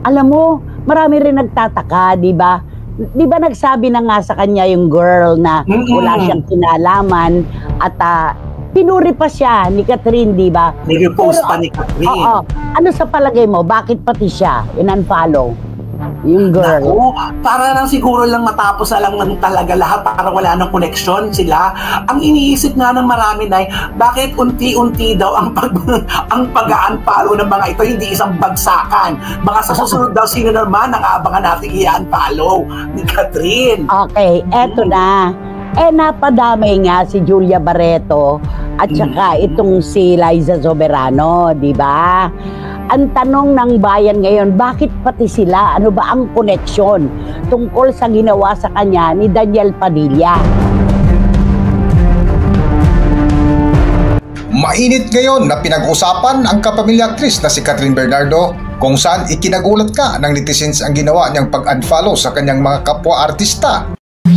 Alam mo, marami rin nagtataka, di ba? Di ba nagsabi na nga sa kanya yung girl na wala siyang kinalaman at pinuri pa siya ni Catherine, di ba? Nag-repost pa ni Catherine. Oo. Ano sa palagay mo? Bakit pati siya in-unfollow? Yung girl. Naku, para lang siguro lang matapos na lang talaga lahat para wala nang koneksyon sila. Ang iniisip nga ng marami na bakit unti-unti daw ang pag-unfollow ng mga ito, hindi isang bagsakan. Mga sa susunod daw, sino naman ang aabangan natin i-unfollow ni Catherine. Okay, eto na. Napadamay nga si Julia Barreto at saka itong si Liza Soberano, di ba? Ang tanong ng bayan ngayon, bakit pati sila? Ano ba ang koneksyon tungkol sa ginawa sa kanya ni Daniel Padilla? Mainit ngayon na pinag-usapan ang kapamilya actress na si Catherine Bernardo, kung saan ikinagulat ka ng netizens ang ginawa niyang pag-unfollow sa kanyang mga kapwa-artista.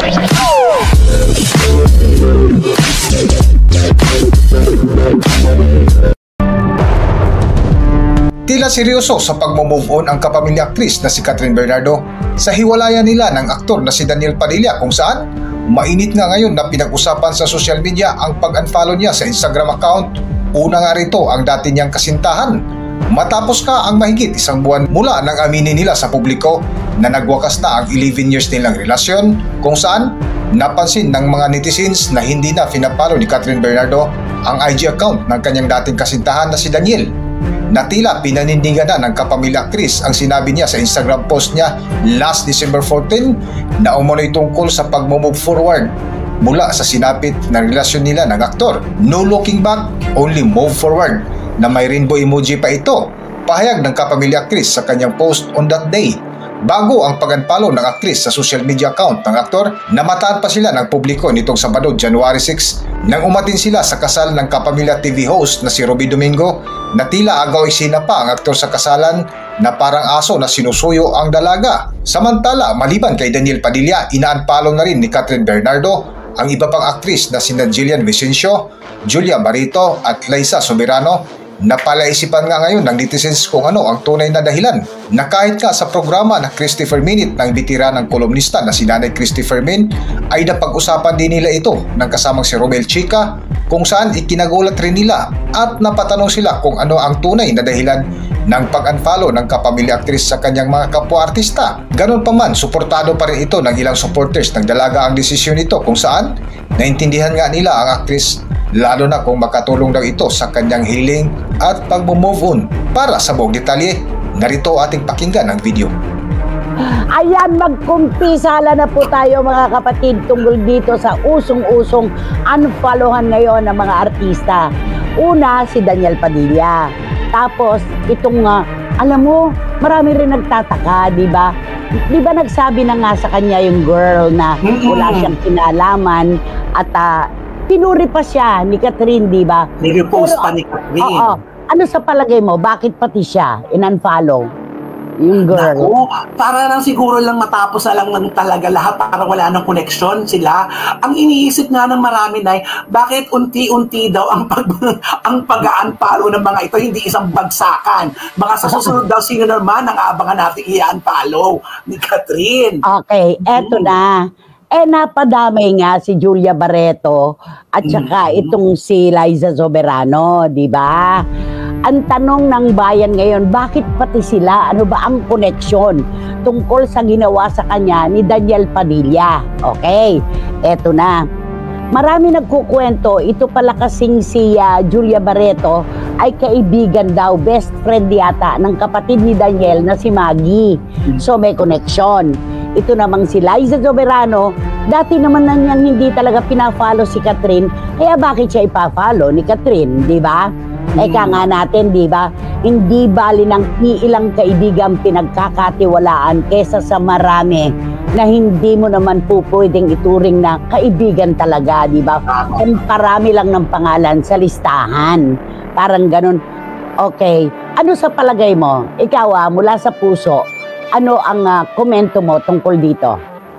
Tila seryoso sa pag-move on ang kapamilya actress na si Catherine Bernardo sa hiwalayan nila ng aktor na si Daniel Padilla, kung saan mainit nga ngayon na pinag-usapan sa social media ang pag-unfollow niya sa Instagram account. Una nga rito ang dati niyang kasintahan. Matapos ka ang mahigit isang buwan mula nang aminin nila sa publiko na nagwakas na ang 11 years nilang relasyon, kung saan napansin ng mga netizens na hindi na pinapalo ni Catherine Bernardo ang IG account ng kanyang dating kasintahan na si Daniel. Na tila pinanindigan na ng kapamilya actress ang sinabi niya sa Instagram post niya last December 14 na umunoy tungkol sa pag-move forward mula sa sinapit na relasyon nila ng aktor. No looking back, only move forward, na may rainbow emoji pa ito. Pahayag ng kapamilya actress sa kanyang post on that day. Bago ang pag-unfollow ng actress sa social media account ng aktor, namataan pa sila ng publiko nitong Sabado, January 6, nang umatin sila sa kasal ng kapamilya TV host na si Ruby Domingo, na tila agaw-isina pa ang aktor sa kasalan na parang aso na sinusuyo ang dalaga. Samantala, maliban kay Daniel Padilla, ina-unfollow na rin ni Catherine Bernardo ang iba pang actress na sina Jillian Vicencio, Julia Barreto at Liza Soberano. Napalaisipan nga ngayon ng netizens kung ano ang tunay na dahilan, na kahit nga sa programa na Christopher Minute ng bitiranang kolumnista na si Nanay Christopher Min ay napag-usapan din nila ito ng kasamang si Romel Chica, kung saan ikinagulat rin nila at napatanong sila kung ano ang tunay na dahilan ng pag-unfollow ng kapamilya actress sa kanyang mga kapwa-artista. Ganon pa man, suportado pa rin ito ng ilang supporters ng dalaga ang desisyon nito, kung saan naintindihan nga nila ang actress, lalo na kung makatulong daw ito sa kanyang healing at pag-move on. Para sa buong detalye, narito ating pakinggan ang video. Ayan, magkumpisala na po tayo mga kapatid tungkol dito sa usong-usong unfollowan ngayon ng mga artista. Una, si Daniel Padilla. Tapos, itong, alam mo, marami rin nagtataka, di ba? Di ba nagsabi na nga sa kanya yung girl na wala siyang kinalaman at pinuri pa siya ni Catherine, di ba? Nag-repost pa ni Catherine. Oo. Ano sa palagay mo? Bakit pati siya in-unfollow? Yung girl. Naku, para lang siguro lang matapos na lang talaga lahat para wala nang koneksyon sila. Ang iniisip nga ng marami na bakit unti-unti daw ang pag-unfollow ng mga ito, hindi isang bagsakan. Mga sa susunod daw, sino naman ang aabangan natin i-unfollow ni Catherine. Okay, eto na. Napadamay nga si Julia Barreto at saka itong si Liza Soberano, di ba? Ang tanong ng bayan ngayon, bakit pati sila? Ano ba ang koneksyon tungkol sa ginawa sa kanya ni Daniel Padilla? Okay, eto na. Marami nagkukwento, ito pala kasing si Julia Barreto ay kaibigan daw, best friend yata ng kapatid ni Daniel na si Maggie. So may koneksyon. Ito namang si Liza Soberano, dati naman na niyang hindi talaga pina-follow si Catherine, kaya bakit siya ipa-follow ni Catherine, di ba? Eka nga natin, di ba? Hindi bali ng ilang kaibigan pinagkakatiwalaan kesa sa marami na hindi mo naman po pwedeng ituring na kaibigan talaga, di ba? Kung parami lang ng pangalan sa listahan. Parang ganun. Okay, ano sa palagay mo? Ikaw mula sa puso, ano ang komento mo tungkol dito?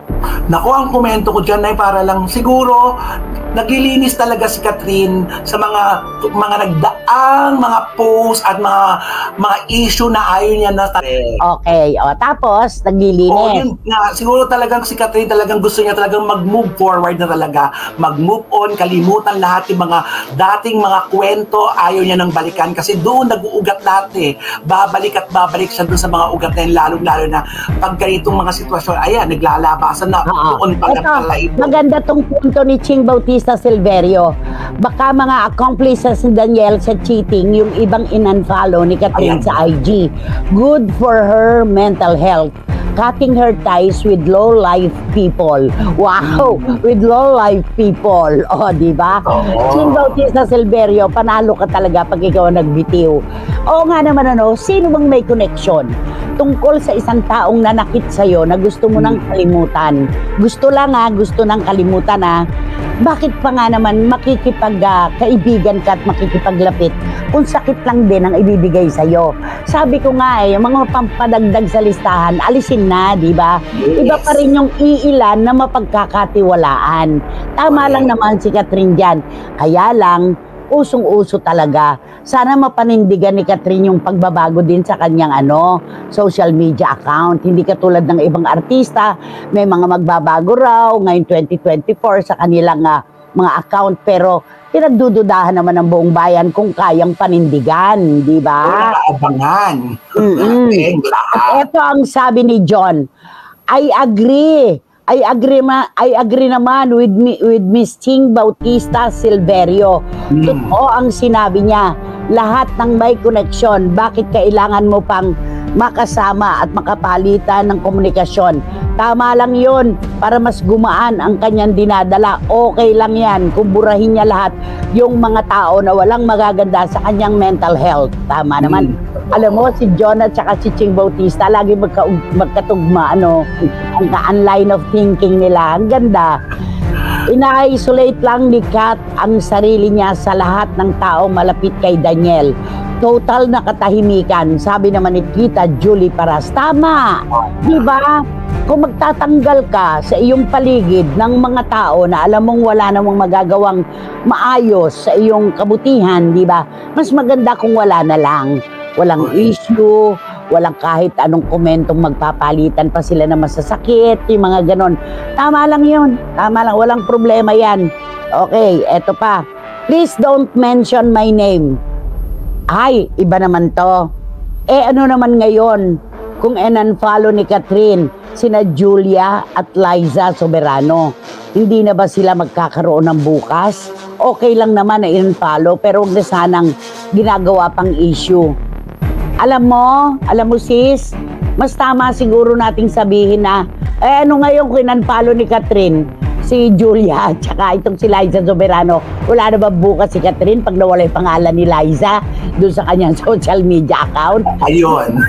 Naku, ang komento ko dyan ay para lang siguro naglilinis talaga si Catherine sa mga nagdaang mga post at mga issue na ayaw niya na Okay, tapos Oo, naglilinis. yun nga. Siguro talagang si Catherine talagang gusto niya talagang mag-move forward na talaga. Mag-move on, kalimutan lahat yung mga dating mga kwento, ayaw niya nang balikan kasi doon nag-uugat lahat eh. Babalik at babalik siya doon sa mga ugat na yun, lalong-lalo na pag ganitong mga sitwasyon, ayan, naglalabasan na doon pala ito. Maganda tong punto ni Ching Bautista Silverio. Baka mga accomplices ni Daniel sa cheating, yung ibang in-unfollow ni Catherine sa IG. Good for her mental health. Cutting her ties with low-life people. Wow! With low-life people. O, di ba? Ching Bautista Silverio, panalo ka talaga pag ikaw nagbitiw. Oo nga naman sino bang may connection tungkol sa isang taong nanakit sa'yo na gusto mo nang kalimutan? Gusto nang kalimutan bakit pa nga naman makikipagkaibigan ka at makikipaglapit kung sakit lang din ang ibibigay sa'yo? Sabi ko nga yung mga pampadagdag sa listahan, alisin na, di ba? Iba pa rin yung iilan na mapagkakatiwalaan. Tama lang naman si Catherine dyan. Kaya lang, usong-uso talaga. Sana mapanindigan ni Catherine yung pagbabago din sa kanyang social media account. Hindi katulad ng ibang artista, may mga magbabago raw ngayong 2024 sa kanilang mga account, pero pinagdududahan naman ng buong bayan kung kayang panindigan, di ba? Abangan. At ito ang sabi ni John, I agree naman with Miss Ching Bautista Silverio. Totoo ang sinabi niya. Lahat ng may koneksyon, bakit kailangan mo pang makasama at makapalitan ng komunikasyon? Tama lang yun para mas gumaan ang kanyang dinadala. Okay lang yan kung burahin niya lahat yung mga tao na walang magaganda sa kanyang mental health. Tama naman. Alam mo, si John at saka si Ching Bautista, lagi magkatugma, ang line of thinking nila. Ang ganda. Ina-isolate lang ni Kat ang sarili niya sa lahat ng tao malapit kay Daniel. Total na katahimikan, sabi naman ni Tita Julie Paras. Tama, di ba? Kung magtatanggal ka sa iyong paligid ng mga tao na alam mong wala namang magagawang maayos sa iyong kabutihan, di ba? Mas maganda kung wala na lang. Walang issue, walang kahit anong komentong magpapalitan pa sila na masasakit, yung mga ganon. Tama lang yun. Tama lang. Walang problema yan. Okay, eto pa. Please don't mention my name. Ay, iba naman to. Ano naman ngayon kung unfollow ni Catherine sina Julia at Liza Soberano? Hindi na ba sila magkakaroon ng bukas? Okay lang naman na unfollow pero huwag na sanang ginagawa pang issue. Alam mo sis, mas tama siguro nating sabihin na, ano ngayon kung unfollow ni Catherine, si Julia, at saka itong si Liza Soberano, wala na ba bukas si Catherine pag nawala yung pangalan ni Liza doon sa kanyang social media account? Ayun.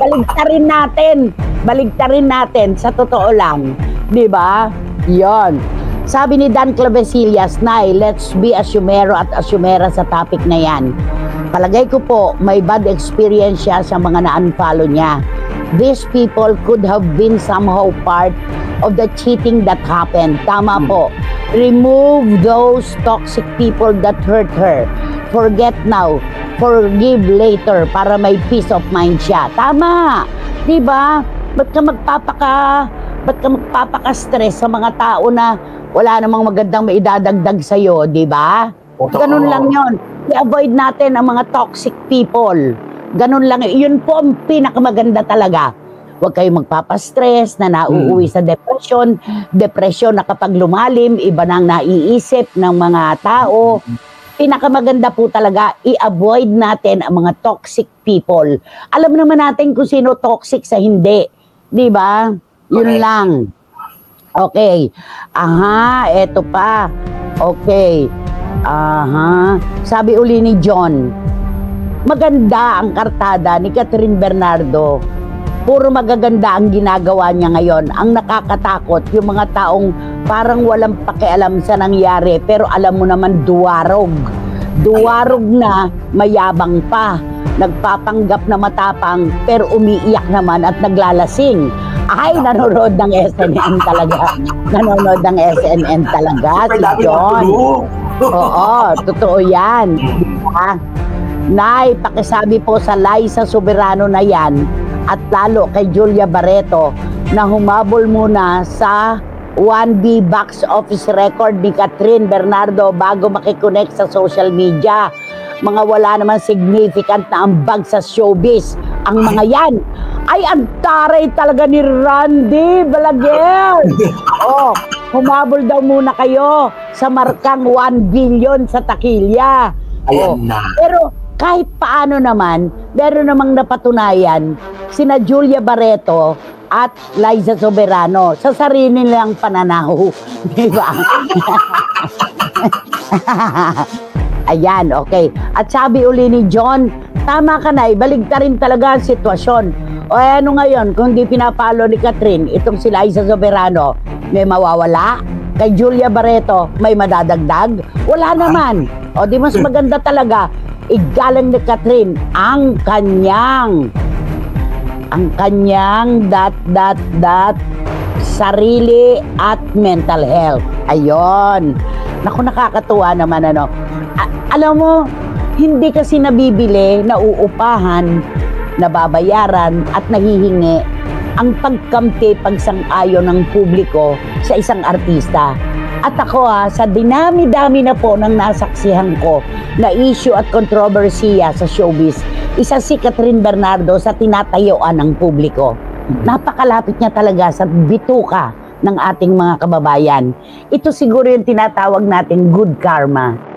Baligtarin natin, sa totoo lang. Di ba? Yon. Sabi ni Dan Clavesillas, Nay, let's be asumero at asumera sa topic na yan. Palagay ko po, may bad experience siya sa mga na-unfollow niya. These people could have been somehow part of the cheating that happened. Tama po. Remove those toxic people that hurt her. Forget now. Forgive later para may peace of mind siya. Tama. Diba? Ba't ka magpapaka-stress sa mga tao na wala namang magandang maidadagdag sa'yo, diba? Ganun lang yon. I-avoid natin ang mga toxic people. Ganun lang. Yun po ang pinakamaganda talaga. Huwag kayong magpapastress na nauuwi sa depression. Depression na kapag lumalim, iba nang naiisip ng mga tao. Pinakamaganda po talaga, i-avoid natin ang mga toxic people. Alam naman natin kung sino toxic sa hindi. Di ba? Yun lang. Okay. Eto pa. Okay. Sabi uli ni John, maganda ang kartada ni Catherine Bernardo. Puro magaganda ang ginagawa niya ngayon. Ang nakakatakot, yung mga taong parang walang pakialam sa nangyari, pero alam mo naman duwarog. Duwarog na, mayabang pa. Nagpapanggap na matapang, pero umiiyak naman at naglalasing. Ay, nanonood ng SNN talaga. Nanonood ng SNN talaga si John. Oo, totoo yan. Diba? Nay, pakisabi po sa Liza Soberano na yan at lalo kay Julia Barreto na humabol muna sa 1B box office record ni Catherine Bernardo bago makikonnect sa social media. Mga wala naman significant na ambag sa showbiz. Ang mga yan ay ang taray talaga ni Randy Balaguer. Oh, humabol daw muna kayo sa markang 1 billion sa takilya. Ayan na. Pero kahit paano naman, meron namang napatunayan sina Julia Barreto at Liza Soberano sa sarili nilang pananaw. Di ba? Ayan, okay. At sabi uli ni John, tama ka na, baligtarin talaga ang sitwasyon. O ano ngayon, kung di pinapalo ni Catherine, itong si Liza Soberano, may mawawala? Kay Julia Barreto, may madadagdag? Wala naman. O di mas maganda talaga, igalang ni Catherine ang kanyang sarili at mental health. Ayon. Naku, nakakatuwa naman ano. Alam mo, hindi kasi nabibili, nauupahan, nababayaran at nahihingi ang pagkampi, pagsang-ayon ng publiko sa isang artista. At ako sa dinami-dami na po ng nasaksihan ko na issue at kontrobersiya sa showbiz, isa si Catherine Bernardo sa tinatayuan ng publiko. Napakalapit niya talaga sa bituka ng ating mga kababayan. Ito siguro yung tinatawag natin good karma.